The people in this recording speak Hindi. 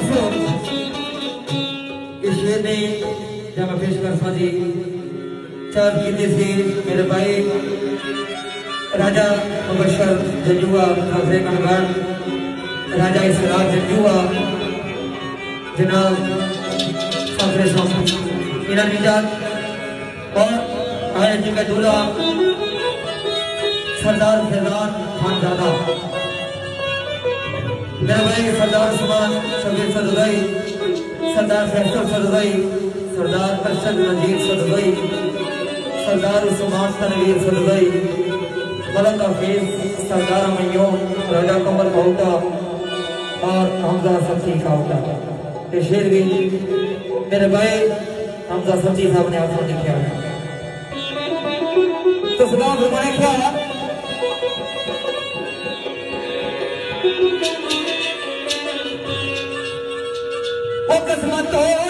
शेर ने जब मैं पेश कर साजी चार कीते से मेरे भाई राजा मुबशर जजुआ खासे कनगान राजा इसरार जजुआ जनाब साफरे साहब इना निजात और आए जी का दूल्हा सरदार फैजान खानजादा मेरे भाई सरदार सुमान शबीर सदगई सरदार फैसल सदगई सरदार अरशद नजीर सदगई सरदार उस्मान तनवीर सदगई मलक हफीज सरदार मयूम राजा कमल काउटा और हमजा सब्जी काउटा ये शेर भी मेरे भाई हमजा सब्जी साहब ने आपको लिखा है तो सलाम हमारे क्या वो किस्मत हो